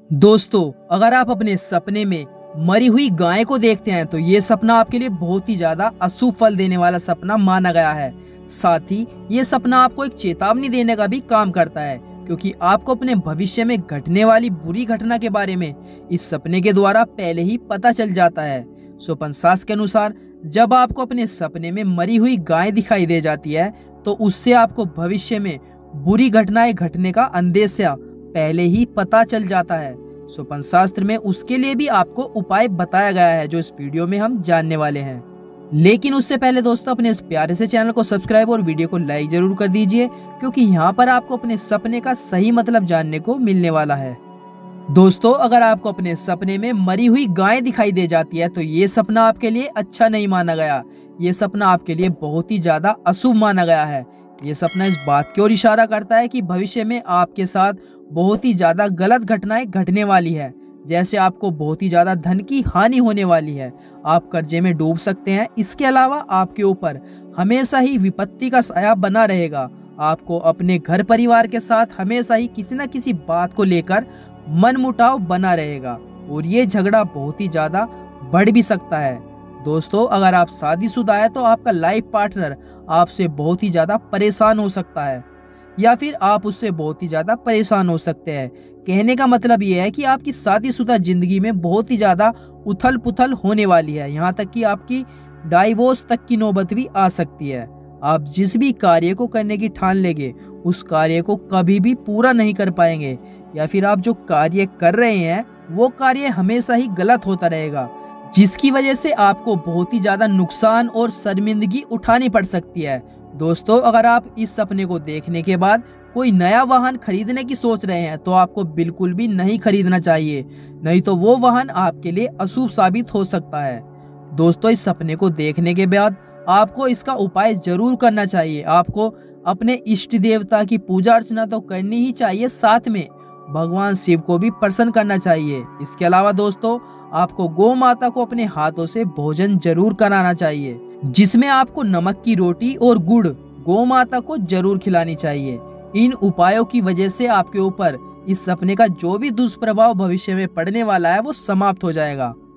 दोस्तों, अगर आप अपने सपने में मरी हुई गाय को देखते हैं तो ये सपना आपके लिए बहुत ही ज्यादा अशुभ फल देने वाला सपना माना गया है। साथ ही ये सपना आपको एक चेतावनी देने का भी काम करता है, क्योंकि आपको अपने भविष्य में घटने वाली बुरी घटना के बारे में इस सपने के द्वारा पहले ही पता चल जाता है। पंचाशास्त्र के अनुसार जब आपको अपने सपने में मरी हुई गाय दिखाई दे जाती है तो उससे आपको भविष्य में बुरी घटनाएं घटने का अंदेशा पहले ही पता चल जाता है। पंचाशास्त्र में उसके लिए भी आपको उपाय बताया गया है जो इस वीडियो में हम जानने वाले हैं। लेकिन उससे पहले दोस्तों, अपने इस प्यारे से चैनल को सब्सक्राइब और वीडियो को लाइक जरूर कर दीजिए, क्योंकि यहाँ पर आपको अपने सपने का सही मतलब जानने को मिलने वाला है। दोस्तों, अगर आपको अपने सपने में मरी हुई गाय दिखाई दे जाती है तो ये सपना आपके लिए अच्छा नहीं माना गया। ये सपना आपके लिए बहुत ही ज्यादा अशुभ माना गया है। ये सपना इस बात की ओर इशारा करता है कि भविष्य में आपके साथ बहुत ही ज्यादा गलत घटनाएं घटने वाली है। जैसे आपको बहुत ही ज्यादा धन की हानि होने वाली है, आप कर्जे में डूब सकते हैं। इसके अलावा आपके ऊपर हमेशा ही विपत्ति का साया बना रहेगा। आपको अपने घर परिवार के साथ हमेशा ही किसी न किसी बात को लेकर मनमुटाव बना रहेगा और ये झगड़ा बहुत ही ज्यादा बढ़ भी सकता है। दोस्तों, अगर आप शादीशुदा है तो आपका लाइफ पार्टनर आपसे बहुत ही ज्यादा परेशान हो सकता है, या फिर आप उससे बहुत ही ज्यादा परेशान हो सकते हैं। कहने का मतलब ये है कि आपकी शादीशुदा जिंदगी में बहुत ही ज्यादा उथल पुथल होने वाली है, यहाँ तक कि आपकी डाइवोर्स तक की नौबत भी आ सकती है। आप जिस भी कार्य को करने की ठान लेंगे उस कार्य को कभी भी पूरा नहीं कर पाएंगे, या फिर आप जो कार्य कर रहे हैं वो कार्य हमेशा ही गलत होता रहेगा, जिसकी वजह से आपको बहुत ही ज्यादा नुकसान और शर्मिंदगी उठानी पड़ सकती है। दोस्तों, अगर आप इस सपने को देखने के बाद कोई नया वाहन खरीदने की सोच रहे हैं तो आपको बिल्कुल भी नहीं खरीदना चाहिए, नहीं तो वो वाहन आपके लिए अशुभ साबित हो सकता है। दोस्तों, इस सपने को देखने के बाद आपको इसका उपाय जरूर करना चाहिए। आपको अपने इष्ट देवता की पूजा अर्चना तो करनी ही चाहिए, साथ में भगवान शिव को भी प्रसन्न करना चाहिए। इसके अलावा दोस्तों, आपको गौ माता को अपने हाथों से भोजन जरूर कराना चाहिए, जिसमें आपको नमक की रोटी और गुड़ गौ माता को जरूर खिलानी चाहिए। इन उपायों की वजह से आपके ऊपर इस सपने का जो भी दुष्प्रभाव भविष्य में पड़ने वाला है वो समाप्त हो जाएगा।